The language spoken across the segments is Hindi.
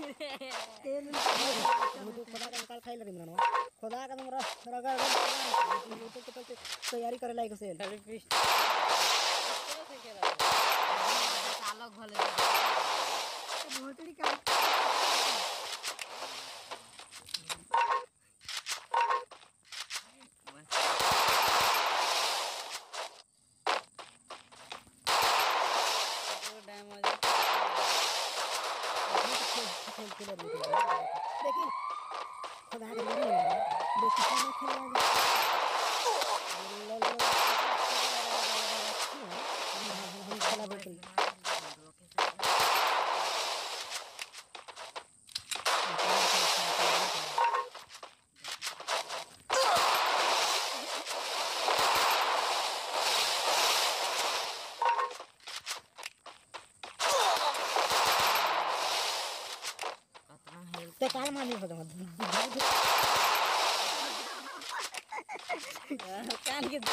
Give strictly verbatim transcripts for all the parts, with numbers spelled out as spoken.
तेल तो खुदा का निकाल खाई लगी मरना खुदा का तुम रगड़ रगड़ तो तैयारी करे लायक से अरे पिस्ट कैसे खेला चालक भले भोटड़ी का देखिए खुदा के लिए बेटी को खेला हम खेला बिल्कुल ते काल मानी होता कान के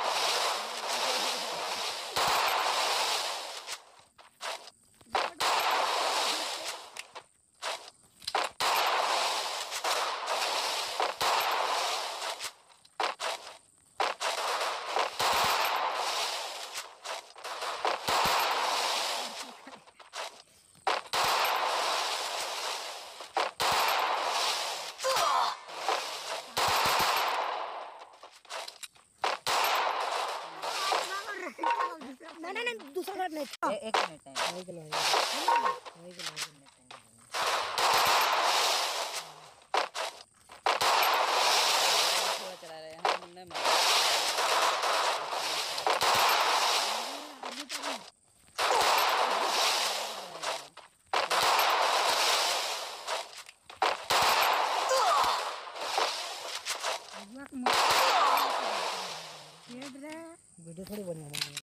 ना ना ना दूसरा मिनट नहीं एक मिनट है वही चलो वही चलो थोड़ा चला रहे हैं हम नहीं मार वीडियो थोड़ी बनी है।